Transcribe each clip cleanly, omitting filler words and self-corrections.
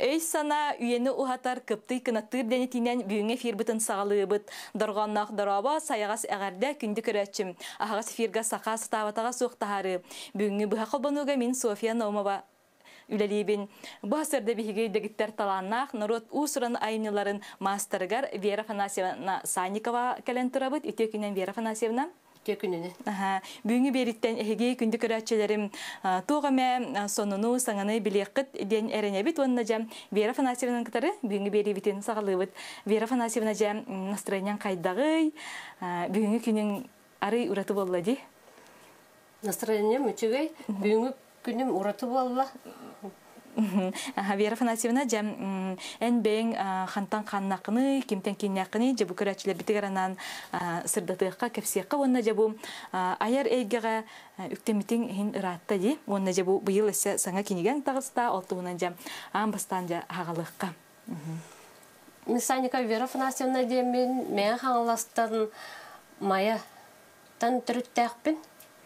Өй сана үйені ухатар кыпты кынаттыр денетинен бүйіңе фирбытын сағалыбыт. Дорғаннақ дораба саяғас әғәрді күнді көрәтчім. Ағағас фирга сақа сытаватаға соқтағары. Бүйіңі бұға қолбануға мен София Наумова үлелейбін. Бұл асырды бігіге дегіттер таланнақ, народ ұсырын айныларын мастергар Вера Фанасьевна Санникова кәлен тұрабыт. Үте күнен Вера Фанасьевна? Үте күнені. Бүгінгі беріттен әйге күнді көрәтчелерім тоғаме сонуну саңаны білеқіт ден әрінебіт. Онына жам Вера Фанасьевнаның кітары бүгінгі бері бітен сағалыбыт. Вера Фанасьевна жам настроениян қайдағый, бүгінгі күнің ары ұраты болады. Настроением мүчігей, бүгінгі күнім ұраты болды. Вера Фанасьевна жам ән бәң хантан қаннақыны, кемтен кеннақыны, жабу көрәтшілер бітігіранан сырдатыққа, кәпсияққа, онына жабу аяр әйгеға үктемітің хин ұратта де, онына жабу бұйыл әсі саңа кенеген тағыста, олтуынан жам амбастан жа ағалыққа. Мисаника Вера Фанасьевна деймін, мен қаңыластан маяттан түріттәқпін.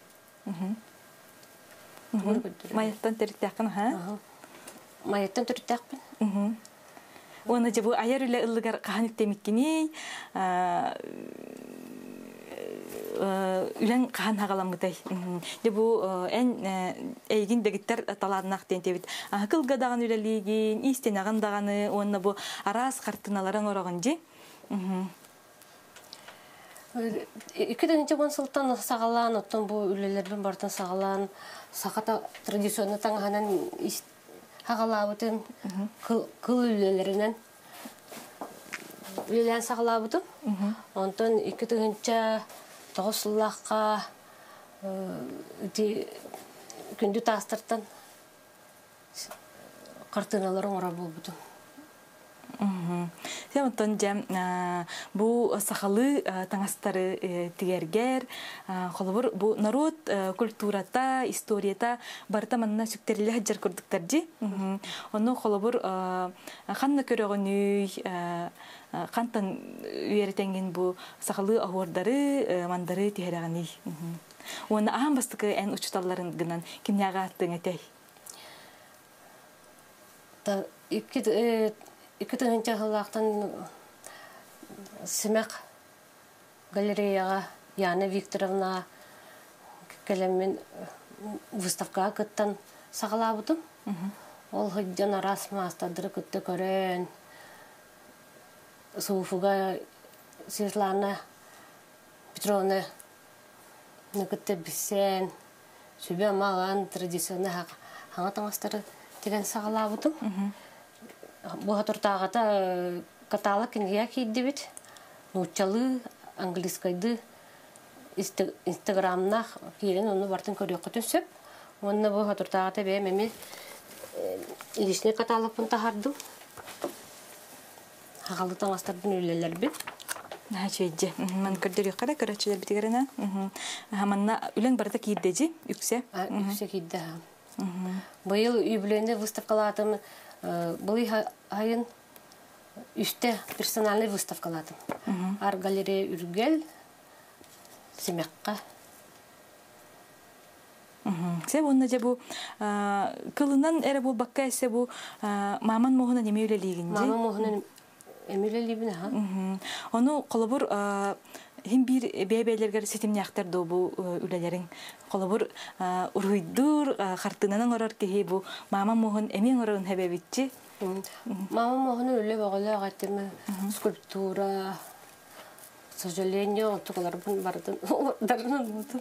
Маяттан түріттәқпін, Майеттен түрттәқпін. Оны жабу аяр үлі ұлығар қаған үктеміккені, үлін қаған ағаламыдай. Жабу әйгін дегіттер таларынақ дентебіт. Қылғадаған үлелеген, истен ағындағаны, оны бұл арас қартыналарын орағын же. Екідіңінші бұн сылттан сағалан, оттан бұл үлелербен бартын сағалан, сақата традиционны таңғанан Ағалабытын қыл үлелерінен үлелерін сағалабытым. Онтан 2-тігінші тоғысыллаққа күнді тастырттан қартыналарын ұра болбытым. Онтан жам бұл сақалы таңастары тигергер, қолыбыр бұл народ культурата, историята барыта манына сүктерілі хаджар көрдіктер же. Оны қолыбыр қанна көріғын үй, қантан үйеретенген бұл сақалы ағуардары, мандары тигеріған үй. Оны ағам бастықы ән ұчыталарын гынан кімняға аттың әтей? Екі-тігінші ғылақтан Семек галереяға Яна Викторовна кәлеммен выставкаға күттен сағалабыдым. Ол ғыдден арас мастадыры күтті көрен. Суфуға Светлана Петровна күтті бісен. Сөбе маған традиционны хаңа таңастары деген сағалабыдым. Бұға тұртағата каталог кенге кейді бет. Нучалы, английскайды, инстаграмна кейлен оны бартын көрек күтін сөп. Онына бұға тұртағата бәй мәме лишне каталог бұн тағардым. Ағалы таңастардың өлелер бет. Жейді. Мен көрдері қара көрәтшілер бітігеріне. Манна үлен барда кейді же, үксе? Үксе кейді. Бұйыл үйбіленде выставкалатым. Бұл айын үсте персональный выставкаладым. Ар галерея үргел Семекқа. Сәб онна жа бұл кылынан әрі бұл баққа әсе бұл маман мұғынан еме өлелігін де? Маман мұғынан еме өлелігін. Оны қолыбыр Хим bir бәйбәйләргә сетимне яктырды бу үләләрен. Колыбыр урыйдыр, хартынанан орар кеһи бу мама моһын эмин орын хәбәбитчи. Мама моһын үле багыла гатеме скульптура. К сожалению, тукалар бун бардын. Дарнын буту.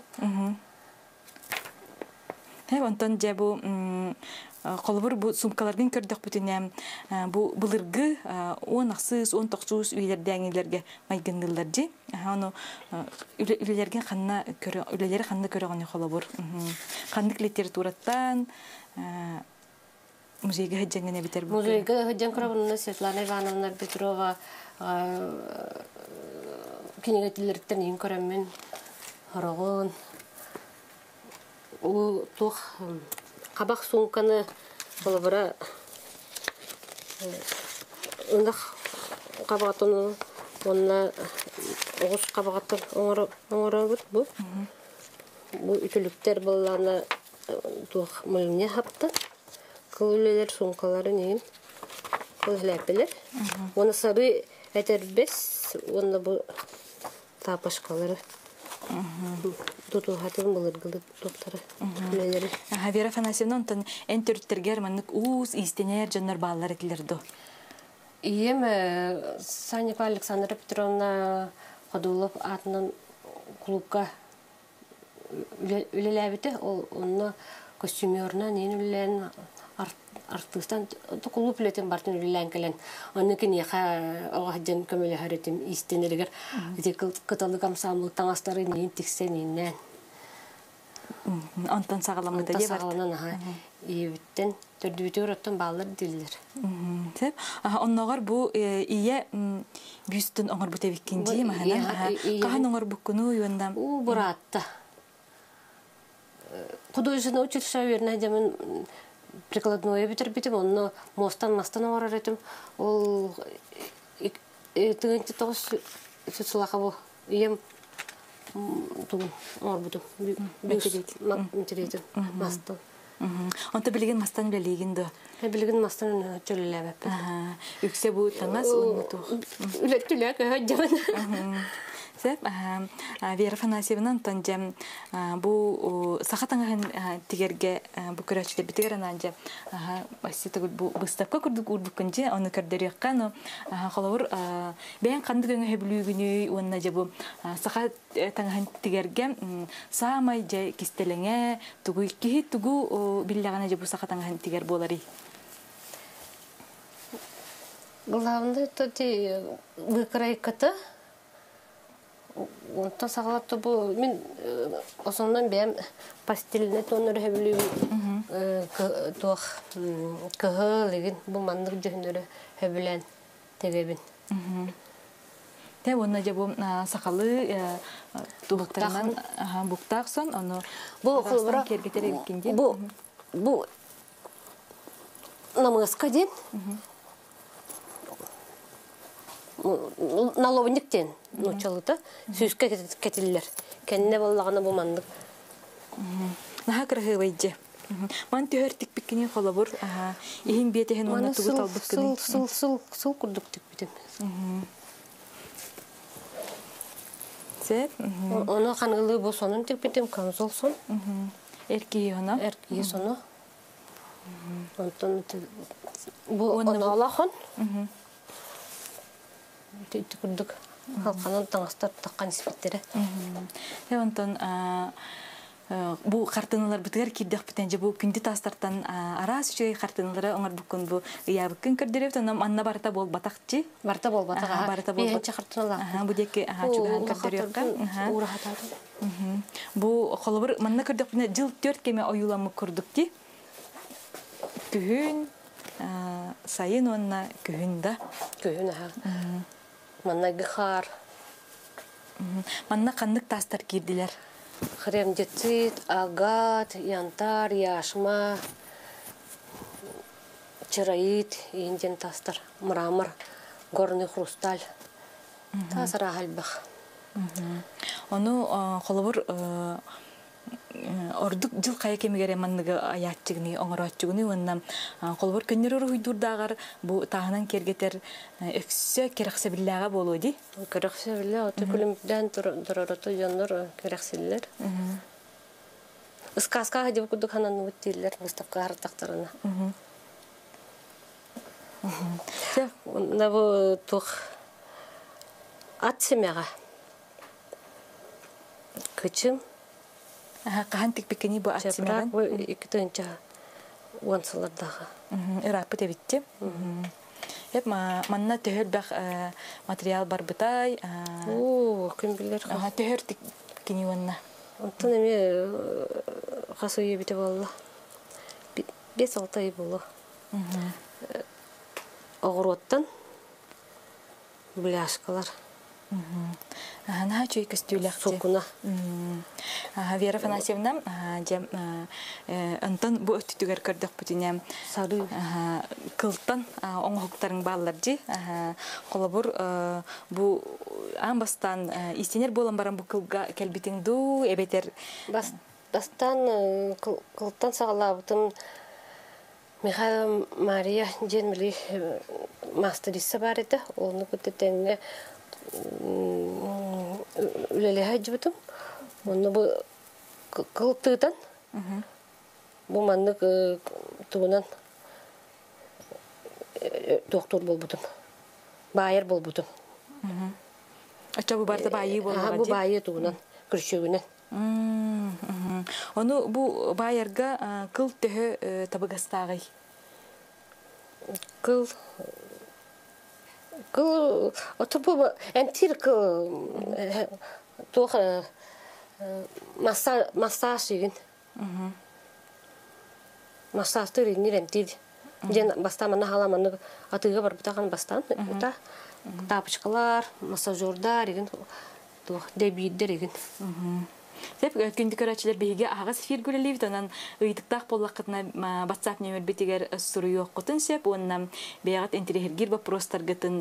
Онтон же бу Қолыбыр бұл сумкалардың көрдік бүтінем бұл бұлырғы 10-19 үйлерді әңелерге майгындылар же. Үйлерге қанна көріғаны қолыбыр. Қандық литератураттан музейге ғыджангene бітер бұл. Музейге ғыджан құрабынына Светлана Ивановна Петрова кенегетілерден ең көреммен ғырығын. Ол тұқ Қабақ сумканы қолыбыра ұндақ қабағатыны онына оғыз қабағаттыр оңыра бұд бұл. Бұл үтіліктер бұлланы тұқ мүліне хапты. Көлелер сумкалары нейін ол хләпелер. Оны сары әтербес, оны бу тапашкалары. Туту хатын булыргылы доктора. Мелери. Вера Афанасьевна онтон эн төрттергер маннык уус истенер жоннор баалар этилердо. Ием Саника Александра Петровна Ходулов атынан клубка үлеләбите, ол онны костюмерна нен үлелән артыстан клуб үлетен бартын үлелән келен. Оны кенеха оғаджан көмелі харетим истенелігер. Кыталы камсамлы таңастары нен тіксе неннен. Онтон сағаламыда деп барт. Онтон сағаламынан иебіттен төрдүбітер оттан балар дилдер. Онногор бу ие бюстын оңор бу тебиккен жи махана. Кахан оңор буккуну юандам. У буратта. Художественное училище верно, демон прикладное битербитим, он мостан оңор этим. Ол тыгынчы тогуз суцулахабу ием тугун оңор буту. Материалитин мастан. Онта билеген мастан билеген да. Билеген мастан чөлләбәп. Үксе бу таңас унуту. Үлеттүләк хаҗаман. Сеп Вера Афанасьевна тонжем бу сахатаңын тигерге бу көрәчле битер ананжа басыты бу выставка күрдүк урдукканжа аны көрдөрөккан холовор бен кандык өңө хөблүгүнү онна же бу сахат таңын тигерге самай же кистелеңе тугу ки тугу биллагана же бу сахатаңын тигер болари. Главное то ти выкрайката. Онтан сағалатты бұл, мен осыңнан бәм пастеліне тоныр хөбілі туақ кығы леген бұл мандық жүхінері хөбілен тегебін. Те, онна же бұл сақалы туғықтарынан бұқтақсон, оны қағастан кергетері біккенде? Бұл намысқа ден, наловниктен нучалыта сүзкә кетилер. Кенне боллагына бу мандык. Наха кыргы байжы. Ман төһөртик биккене холобур. Иһин биетехен онна тугу талбык кыны. Сыл курдук тик битем. Сеп. Оны хангылы бу сонун тик битем камзол сон. Эрки она. Эрки сону. Онтон бу оналахан. Тикурдук халканын таңастар таккан испиттери. Онтон бу картыналар битер кирдек битен же бу күндү тастартан арас үчөй картыналары оңор буккун бу ябыккын көрдөрөп тонам анна барта бол батакчы. Барта бол батага. Барта бол биринчи картыналар. Бу деке чуган көрдөрөккан. Бу холобур манна көрдөк битен жыл 4 кеме оюламы көрдүк ди. Күн сайын онна күн да. Күн Манна гыхар. Манна кандык тастар кирдилер. Хремдецит, агат, янтар, яшма, чараит, инден тастар, мрамор, горный хрусталь. Тасара хальбах. Ону холобур ордук жыл кая кемигере манныгы аятчыгыны оңоротчугуны онна холбор көннөр уйдурдагар бу тагынан кергетер өксө керексе биллага болуди. Керексе биллага төкүлүмдөн туророто жоннор керексиллер. Сказка деп кудук ханан үттилер выставка артактарына. На бу тух атсемега. Кычым Кахан тик бикени бу атсемеган. Бу икитенча уансалардағы. Ирапы тебитти. Хеп манна төһөр бах материал бар бытай. Ким билер. Төһөр тик бикени ванна. Онтон эме хасыйы бите болла. 5-6 ай болу. Огороттан бляшкалар. Она чуй костюлях. Сокуна. Вера Афанасьевна, Антон бу өттүгөр көрдүк бүтүнө. Сары. Кылтан оңоктарын балларжы. Колобур бу амбастан истенер болон баран бу кылга келбитиңду эбетер. Бастан кылтан сагалабытым Михаил Мария Дженмили мастериса бар еді. Оны көттетенге үлелі хаджыбытым. Оны бұл қылыптығыдан. Бұл маңдық туынан доктор болбутум. Байыр болбутум. Ача бу барда байы болған Бұл байы туынан, күршігінен. Оны бу байырга кыл төһө табыгастагы. Кыл отопу энтир кыл тох массаж igen. Массаж тырын нирентир. Ден бастаманы халаманы атыга бар бутаган бастан. Ута тапочкалар, массажердар igen. Тох дебиддер igen. Сеп күндүк көрәчләр беге агас фиргүлелив тонан ыйтыктак боллакытна WhatsApp номер битигер суру yok кутын сеп оннан бегат интерьергир вопростар гытын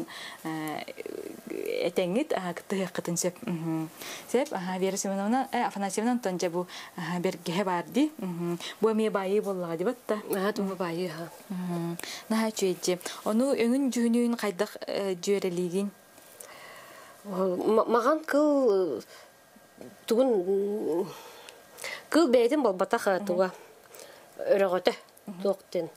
этеңит агты кытын сеп сеп Вера Семеновна Афанасьевна тонжа бу берге барды бу ме байы боллага дип атта Ту байы ха. на чөйҗе ону өңүн жүнүн кайдак жөрелигин Маған кыл тугун кыл бәйтин болбатаха туга өрөгөтө токтен.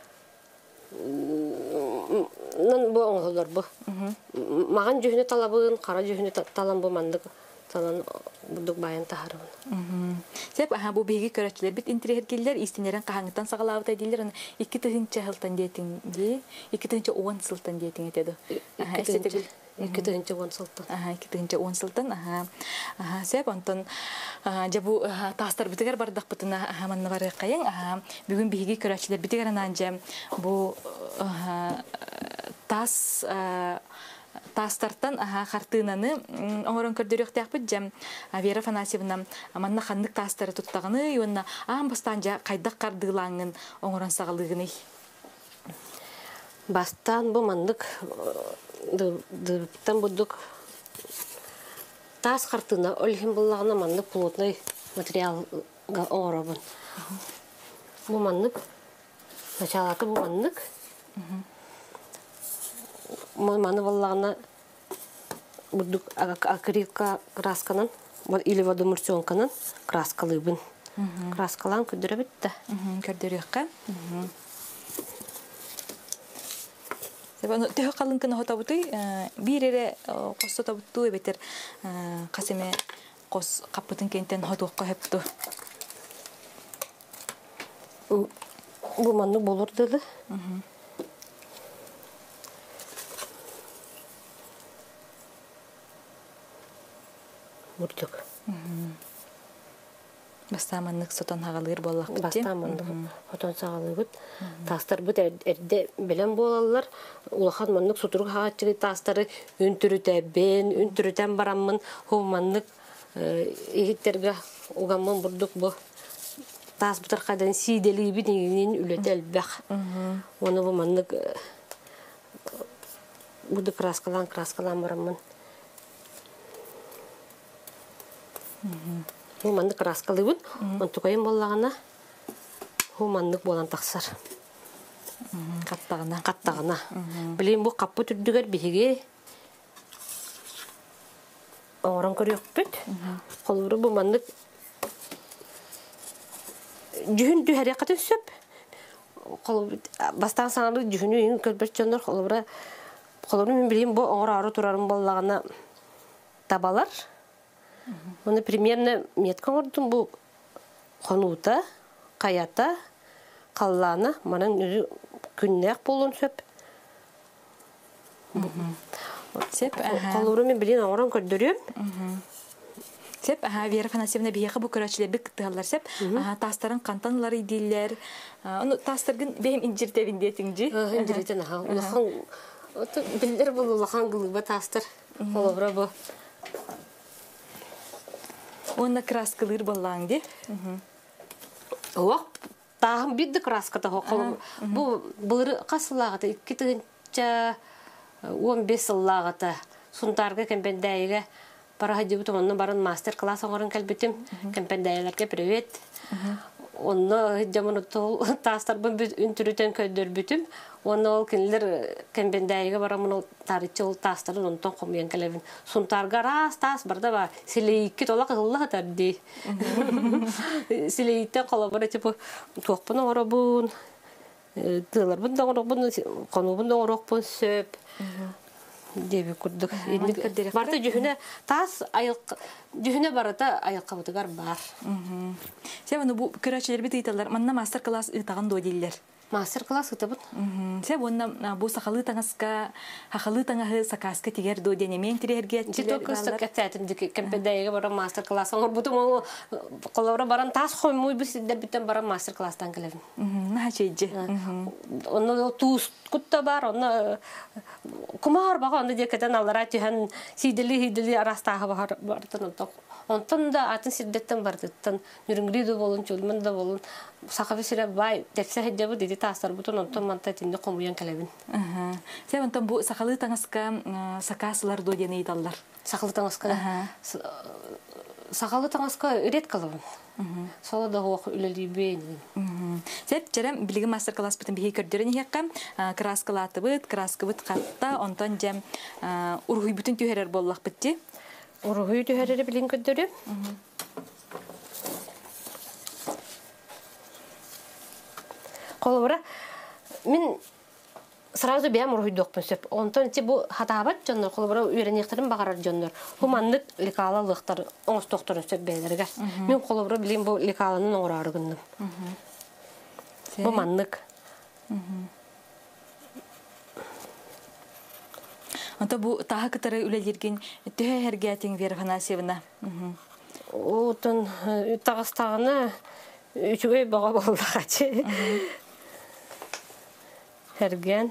Нан бу оңолор бу. Маған жүһүнө талабын, кара жүһүнө талан бу мандык талан будук баян тахарыбын. Сеп бу беги көрөчлөр бит интерьергиллер истинерен кахаңтан сагалабыт айдылар 2-нчы жылдан детин ди 2-нчы 10 жылдан детин этеди. 2-нчы 10 жылдан. 2-нчы 10 жылдан. Сеп антон жабу тастар битигер бардак бутуна манна бары кайын. Бүгүн беги көрөчлөр битигер ананжа бу тас тастартан хартынаны оңорон көрдөрөк тякпыт жам Вера Афанасьевна манна ханнык тастары туттаганы юнна бастан жа кайдак кардылаңын оңорон сагалыгыны Бастан бу мандык дыптан будук тас хартына олхим буллагына мандык плотный материалга оңоробун. Бу мандык началаты бу мандык маны буллагына будук акрилка красканан или водомурсионканан краскалыбын. Краскалан көдөрө битте. Көрдөрөккө. Себаны тө калынкына хотабыты бирере косто табытту бетер касеме кос капытын кенттен хотокко хепту. Бу маны болор деді. Бурдук. Бастаманнык сотон хагалыр боллак бит. Бастаманнык сотон сагалыр бит. Тастар бит эрде белен болалар. Улахан маннык сутурук хагачы тастары үнтүрүтен бараммын. Хоманнык игиттерге угаммын бурдук бу. Тас бутар кадан сидели бит нин үлөтел бак. Оны бу маннык буду краскалан бараммын. Хуманнык краскалыбын, он тукайын боллагана хуманнык болан таксар. Каттагына. Билем бу каппы түрдүгөр биһиге орон көрөкпүт. Колуру бу маннык жүһүн дүһәрә катын сөп. Колу бастан саңары жүһүнү көрбөт жонор колуру мен билем бу орары турарын боллагана табалар. Оны примерно метка ордун бу конута, каята, каллана, манан күннәк болун сөп. Сеп Колуру мен билен орон көрдөрөм. Сеп Вера Афанасьевна бияқы бу көрөчлөр бик кыттыгалар сеп тастарын кантанлар идиллер. Аны тастыргын бем инжиртебин детиңжи. Инжиртен улахан билдер бул улахан гылыба тастыр. Колуру бу Онна краскалыр боллаң ди. Ох, тагын бидди краската хокол. Бу былыр касылагата 2-нчы 15 лагата сунтарга кемпендайга пара хадибу тонны барын мастер класс оңорун келбетим. Кемпендайларга привет. Onunla jamanı tastarbın üntürüten köydürbütüm. Onu ol kinler kembendayga baramın tarihçi ol tastarın ondan komayan kelevin. Suntarga ras tas barda var. Sileyikki tola kızılla tardi. Sileyikte kolabara tipu tokpun orabun. Tığlar bunda orabun konu bunda orabun söp. Debi kurduk. Barda jühüne tas ayık jühüne barata ayıkkabıtıgar bar. Sen bu kıraçlar bitiyorlar. Manna master class itagan doyiller. Master class kitabın. Sen bundan bu sakalı tangaska, hakalı tangahı sakaska tiger do denemeyen tigerge. Ciddi kısık ettim dik kempedayga bara master class. Ama bu da kolabora baran tas koymuş bir sidde biten bara master class'tan gelevin. Ne şeyce. Onu tuz kutta var onu kumar bak onu diye keten alır atihan sideli arasta hava bardan ondan. Ondan da atın siddetten bardan yürüngri de bolun çölmen de bolun sakabı sıra bay tepse hediye dedi tasar butun ondan manta tinde komuyan kelevin. Sen ondan bu sakalı tangaska sakaslar do deneydiler. Sakalı tangaska üret kalıbın. Sola da hoq üleli beğenin. Sen cerem bilgi master class bitin bir kördürün hekam kraskalatı bit kraskabıt katta ondan cem urhuy bütün tüherer bollak bitti. Urhuy tühereri bilin kördürüm. Kolabora min сразу бям урхуйдокпун сөп. Онтон ти бу хатабат жоннор колбора үйренектерин багарар жоннор. Хуманнык лекалалыктар оңос докторун сөп бейлерге. Мен колбора билем бу лекаланын оңорары күннүм. Бу маннык. Онто бу тага кытары үлелерген төһәргәтин Верханасевна. Отон тагыстагына үчүгөй бага болдагачы. Hergen.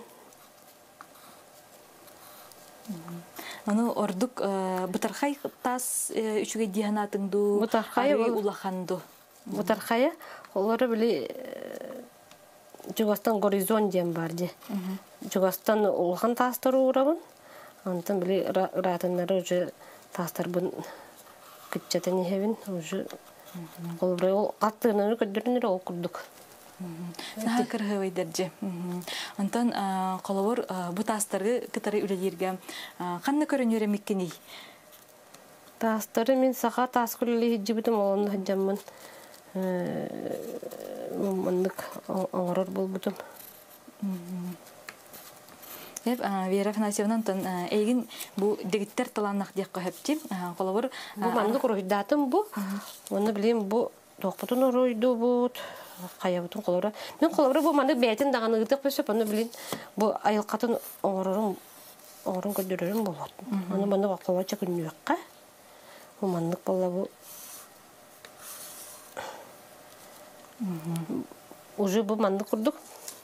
Аны ордук бутархай тас үчүгө диянатыңду. Бутархай улаханду. Бутархай олары били Жугастан горизонт дем барди. Жугастан улхан тастар урабын. Антан били ратыннары уже тастар бун китчетени хевин уже колбрай ол каттыгынан көдөрүнөр окурдук. Саха кыргы держе. Антон колобор бу тастары кытары үлелерге канны көрөнөрө миккени. Тастары мен саха таскылы жибитим олонду хаджаммын. Мындык оңорор болбутум. Деп Вера Фанасьевна антон эйгин бу дегиттер таланнак деп кахепти. Колобор бу мандык ройдатым бу. Оны билем бу токпутун ройду бут. Каябытын колора. Мен колора бу мандык бетин даганыгытык бөсөп аны билин. Бу айылкатын оңорорун көдөрөрүм болот. Аны мандык акылача күнүөккө. Бу мандык болла бу. Уже бу мандык курдук.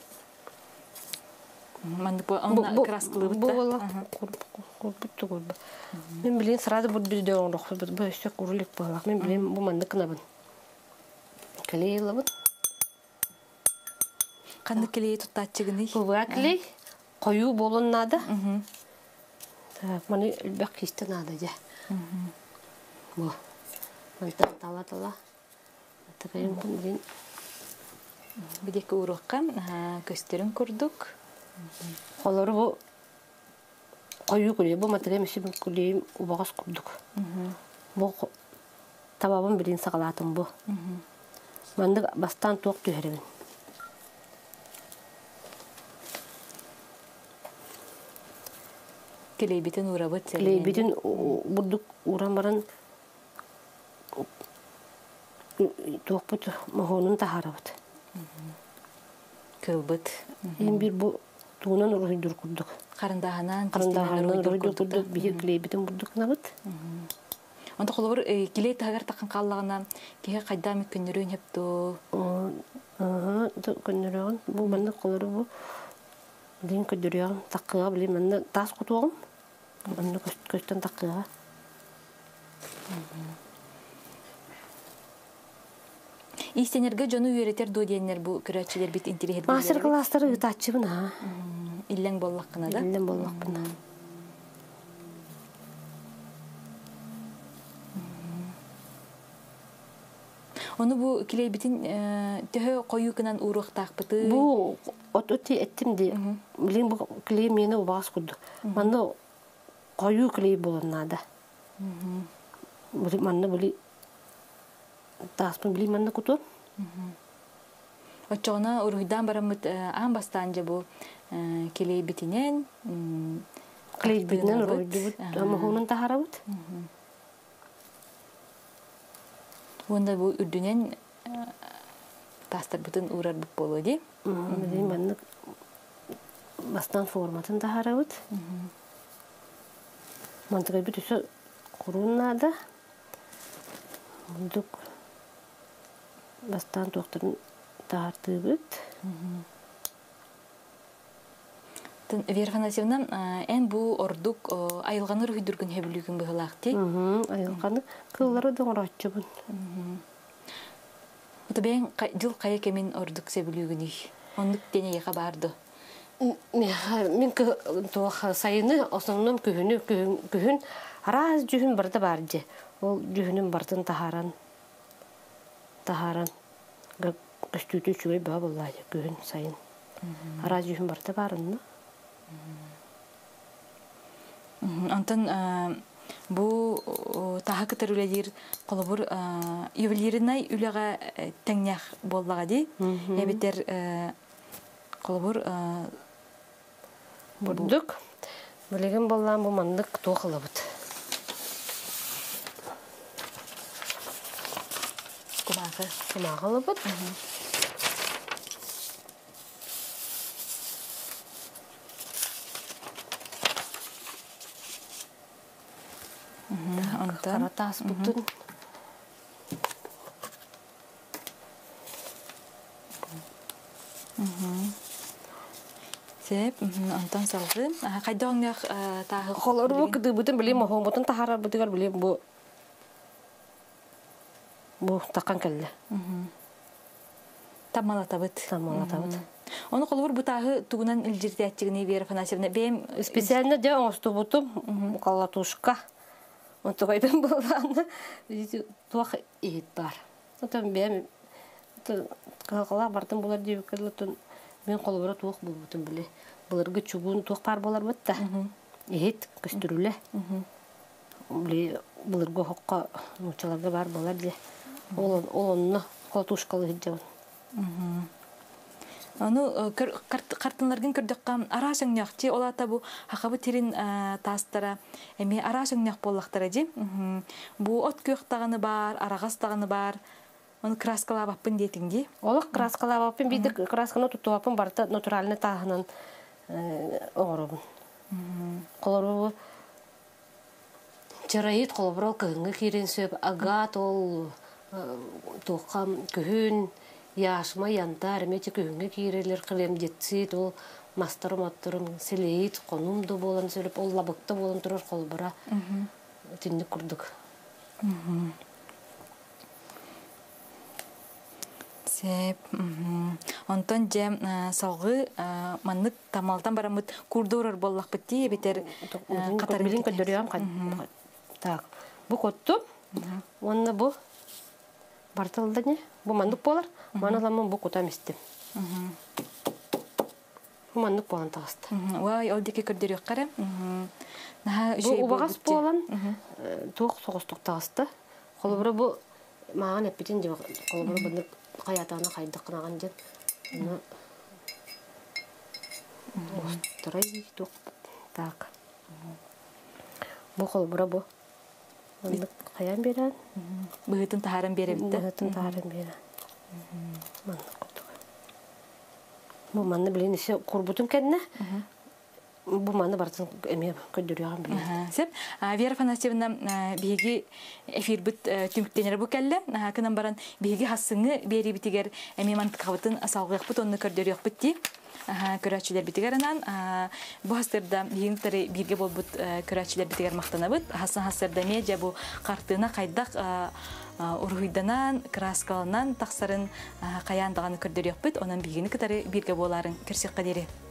Мандык бу аны краскылы бутта. Бу болла курбутту. Мен билин сразу бу бизде оңрок. Бу өсөк курулук болак. Мен билин бу мандык кынабын. Калейлабын. Канды келей туттатчыгыны. Буга келей кою болуннады. Так, маны элбек кистенады же. Бу. Мантан тала. Такайым билин. Бидеки урукка көстөрүн курдук. Колору бу кою келей, бу материал мисибин келей убагас курдук. Бу табабын билин сагалатым бу. Мандык бастан тоқ түһәребин. Келейбитин урабыт. Келейбитин бурдук урамбарын тоқпут мохонун тахарабыт. Кылбыт. Ен бир бу туунан уройдур курдук. Карындаханан уройдур курдук. Бир келейбитин бурдук набыт. Онда колобор келей тагар такан каллагына кеге кайда миккенерүн хепту. Көннөрөгөн бу манда колору бу. Дин көдөрөгөн такыга билем манда тас кутугум. Манда көстөн такыга. Истенерге жону үйретер до диенер бу көрөчүлөр бит интернет. Мастер класстары ытачыбын ha. Иллен боллаккына да. Иллен боллаккына. Оны бу килейбитин төһө кою кынан уруктакпыты. Бу отти эттим ди. Билин бу клей мени убас куду. Манда кою клей болоннада. Манда били таспын били манда куту. Очона уруйдан барамыт ан бастанжа бу килейбитинен Клей биднен ройду. Ама хонун тахарабыт. Онда бу үрдүнен тастар бүтүн урар буп болоди. Билин манда бастан форматын тахарабыт. Мантыгай бит үсө куруннада. Бундук бастан тоқтырын тартыбыт. Вера Афанасьевна, эн бу ордук айылганыр хүдүргүн хэбилүгүн быһылаакти. Айылганы кыллары да оратчыбын. Ото бен жыл кая кемин ордук себилүгүн их. Ондук дене яка барды. Мен туох сайыны основном күһүн араз жүһүн барда барды. Ол жүһүнүн бартын тахаран. Гөстүтү чүгөй ба боллай күһүн сайын. Араз жүһүн барда барынны. Антон бу таха кытырылыр колобур ювелирнай үлега теңнях боллага ди. Эбитер колобур бурдук. Билеген боллан бу мандык тоохылыбыт. Кумагылыбыт. Каратас бутун. Сеп, антон салгы. Кайдаңнах тагы Холору кыды бутун билем хом бутун тахара бутыгар билем бу такан келди. Тамалатабыт. Оны колбур бутагы тугунан илжиртиятчыгыны Вера Афанасьевна бем специально де осту бутум калатушка. Он такой бем болан. Туах ит бар. Отан бем калала бартын булар деп келотун мен колбура туах булбутун биле. Буларга чугун туах бар болар бутта. Ит көстүрүлө. Биле буларга хокка мучаларга бар болар де. Олонна калатушкалы хиджабын. Аны картынларгын көрдөккан арашыңняқчы олата бу хакабы тирин тастара эми арашыңняқ боллактара жи. Бу от көктаганы бар, арагастаганы бар. Аны краскалап аппын детинги. Олак краскалап аппын биде красканы тутуп аппын барта натуральный тагынан оңорубун. Колору чарайыт колбурал кыгыңга кирен сөп агат ол тоқам күһүн яшма янтар мече күнгө кирелер кылем жетсит ол мастырым селейт конумду болон сөйлөп ол лабыкта болон турар колбура тинди курдук. Сеп, онтон же салгы маннык тамалтан барамыт курдурар боллак битти бетер катар билин көдөрөм. Так, бу котту. Онна бу бартылды не? Бу мандык болар. Маналамын бу кутам истем. Бу мандык болан тагысты. Вай, ол деке көрдөрөк кара. Бу убагас болан тоқ соғыстық тагысты. Колбура бу маған эппитин же колбура бу каятаны кайдык кынаган же. Острый тоқ. Так. Бу колбура бу мандык каян берен. Быгытын тахарын беребитте. Быгытын тахарын берен. Мандык кутук. Бу манны билен ише курбутун кенне. Бу манны бартын эме көдөрөгөн билен. Сеп, Вера Афанасьевна биги эфир бит түмүктенер бу келле. Кынан баран биги хассыңы бери битигер эме мантыкабытын асалгык бут онны көрдөрөк битти. Көрәчиләр битигәреннән бу хастырда бигинтәре бирге булбут көрәчиләр битигәр мактанабыт. Хастырда медиа бу картына кайдак ургыйданан краскаланан таксарын каяндаганы көрдөрөк бит. Онан бигини китәре бирге боларын керсек кадере.